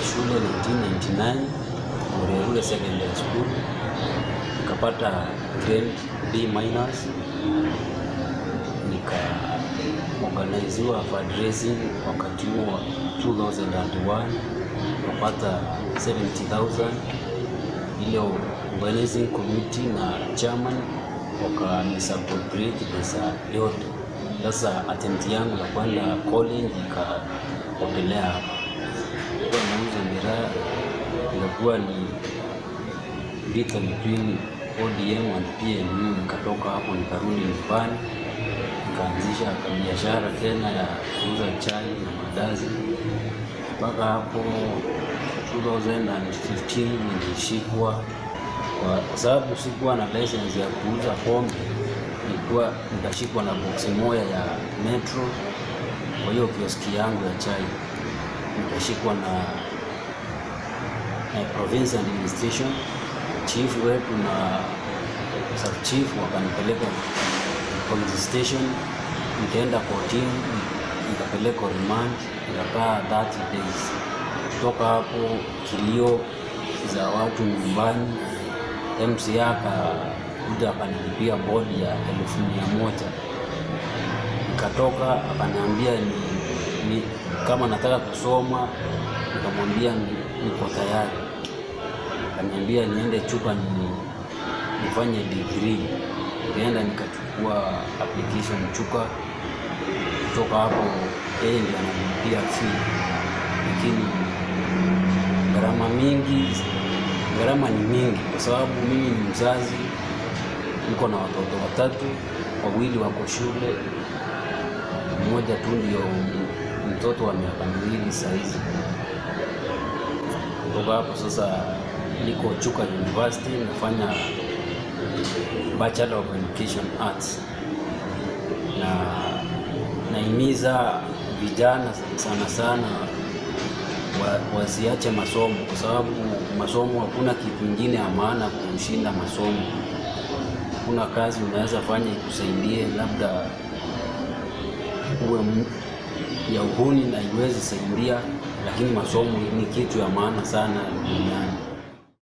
shule 1999 Murerule Secondary School, nikapata grade B-, organiziwa fundraising wakati huo 2001, nikapata 70,000. Ile organizing committee na chairman wakanisapportate pesa yote. Sasa attempt yangu ya kwenda college ikapotelea hapa. Kwa nauza miraa, ilikuwa ni vita between ODM and PNU. Nikatoka hapo nikarudi nyumbani, nikaanzisha biashara tena ya kuuza chai na mandazi. Mpaka hapo 2015 nilishikwa kwa sababu sikuwa na license ya kuuza pombe. Nikashikwa na boksi moja ya Metro, kwa hiyo kioski yangu ya chai. Nikashikwa na provincial administration, chief wetu na sub chief wakanipeleka police station. Nikaenda kotini, nikapelekwa remand, nikakaa 30 days. Kutoka hapo kilio za watu nyumbani, MCA akakuja akanilipia bodi ya 1,100. Nikatoka akaniambia ni kama nataka kusoma, nikamwambia niko tayari. Akaniambia niende Chuka nifanye degree. Nikaenda nikachukua application Chuka. Kutoka hapo yeye ndiye ananilipia fee, lakini gharama ni mingi kwa sababu mimi ni mzazi, niko na watoto 3, 2 wako shule, mmoja tu ndio mtoto wa miaka 2 saizi. Kutoka hapo sasa niko Chuka University nafanya Bachelor of Education Arts, na naimiza vijana sana wasiache masomo, kwa sababu masomo hakuna kitu kingine ya maana kushinda masomo. Kuna kazi unaweza fanya ikusaidie, labda uwe ya uhuni na iwezi saidia, lakini masomo ni kitu ya maana sana duniani.